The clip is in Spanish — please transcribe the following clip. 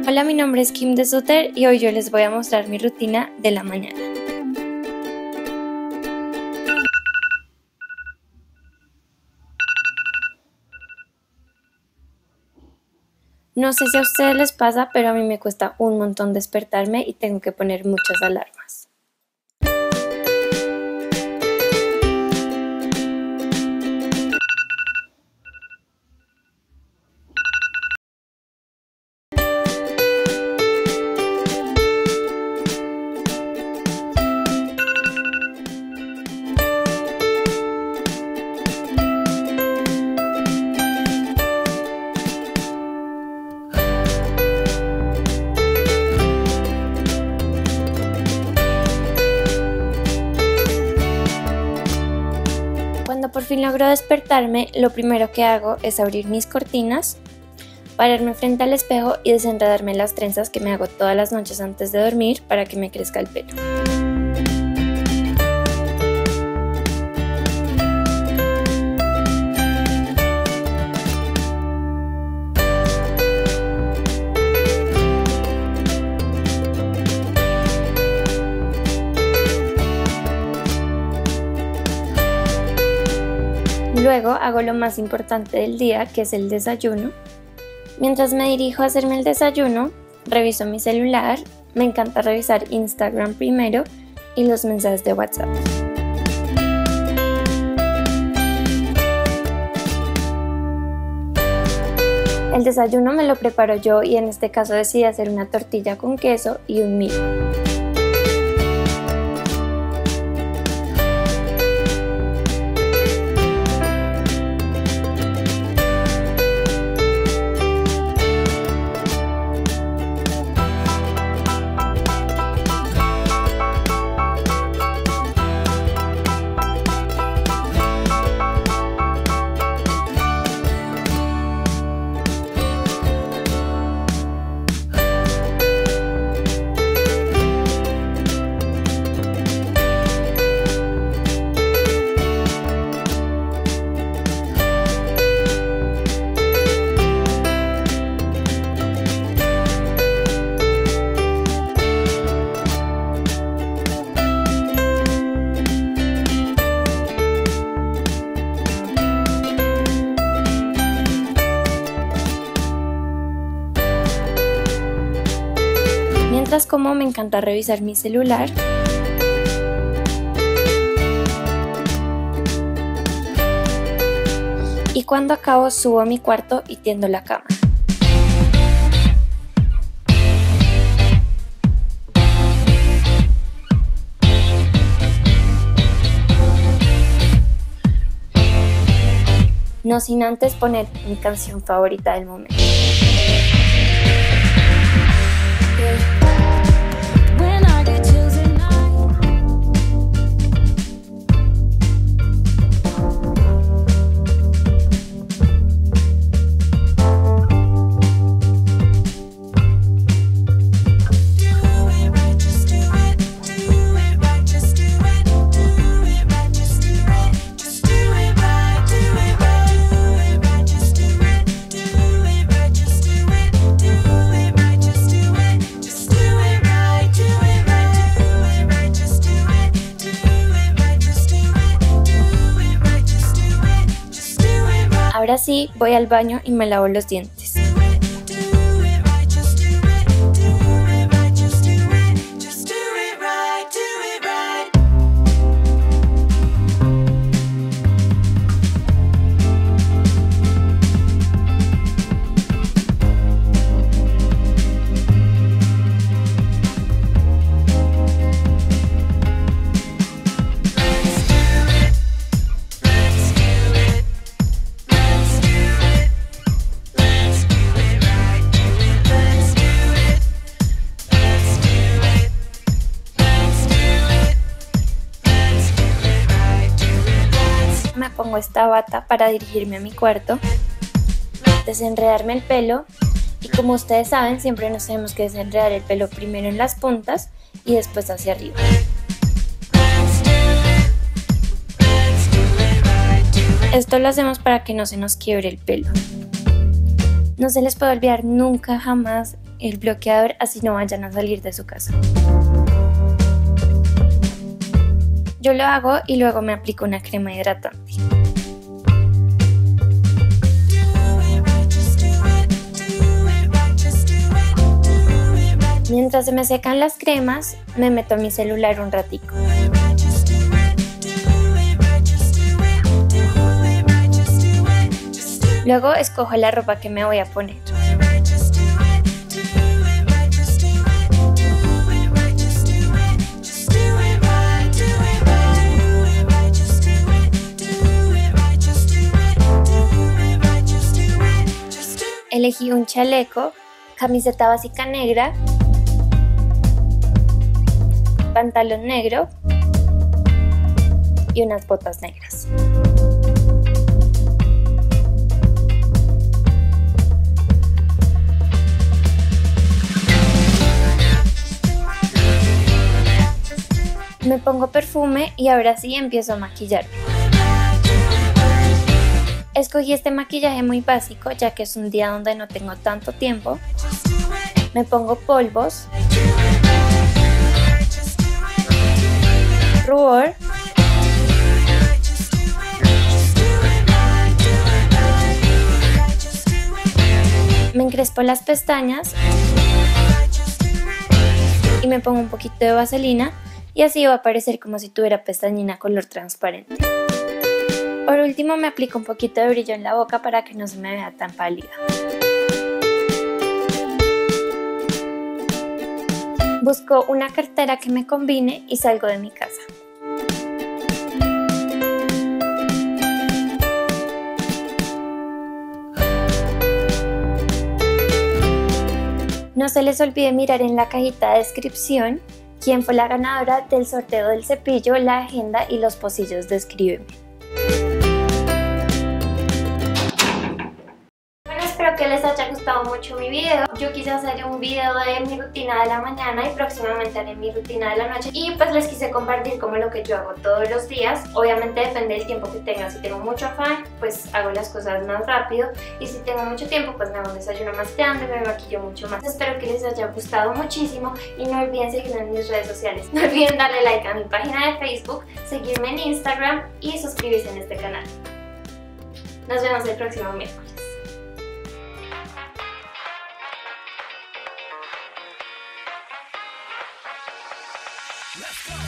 Hola, mi nombre es Kim de Suter y hoy yo les voy a mostrar mi rutina de la mañana. No sé si a ustedes les pasa, pero a mí me cuesta un montón despertarme y tengo que poner muchas alarmas. Cuando por fin logro despertarme, lo primero que hago es abrir mis cortinas, pararme frente al espejo y desenredarme las trenzas que me hago todas las noches antes de dormir para que me crezca el pelo. Luego hago lo más importante del día, que es el desayuno. Mientras me dirijo a hacerme el desayuno, reviso mi celular. Me encanta revisar Instagram primero y los mensajes de WhatsApp. El desayuno me lo preparo yo y en este caso decidí hacer una tortilla con queso y un milo. Mientras como, me encanta revisar mi celular. Y cuando acabo, subo a mi cuarto y tiendo la cama. No sin antes poner mi canción favorita del momento. Ahora sí, voy al baño y me lavo los dientes. Me pongo esta bata para dirigirme a mi cuarto, desenredarme el pelo y como ustedes saben siempre nos tenemos que desenredar el pelo primero en las puntas y después hacia arriba. Esto lo hacemos para que no se nos quiebre el pelo. No se les puede olvidar nunca jamás el bloqueador, así no vayan a salir de su casa. Yo lo hago y luego me aplico una crema hidratante. Mientras se me secan las cremas, me meto a mi celular un ratico. Luego escojo la ropa que me voy a poner. Elegí un chaleco, camiseta básica negra, pantalón negro y unas botas negras. Me pongo perfume y ahora sí empiezo a maquillarme. Escogí este maquillaje muy básico ya que es un día donde no tengo tanto tiempo. Me pongo polvos, rubor, me encrespo las pestañas y me pongo un poquito de vaselina y así va a parecer como si tuviera pestañina color transparente. Por último me aplico un poquito de brillo en la boca para que no se me vea tan pálida. Busco una cartera que me combine y salgo de mi casa. No se les olvide mirar en la cajita de descripción quién fue la ganadora del sorteo del cepillo, la agenda y los pocillos de Escríbeme. Espero que les haya gustado mucho mi video. Yo quise hacer un video de mi rutina de la mañana y próximamente haré mi rutina de la noche. Y pues les quise compartir como lo que yo hago todos los días. Obviamente depende del tiempo que tenga. Si tengo mucho afán, pues hago las cosas más rápido. Y si tengo mucho tiempo, pues me hago un desayuno más grande, me maquillo mucho más. Espero que les haya gustado muchísimo y no olviden seguirme en mis redes sociales. No olviden darle like a mi página de Facebook, seguirme en Instagram y suscribirse en este canal. Nos vemos el próximo miércoles. Let's go!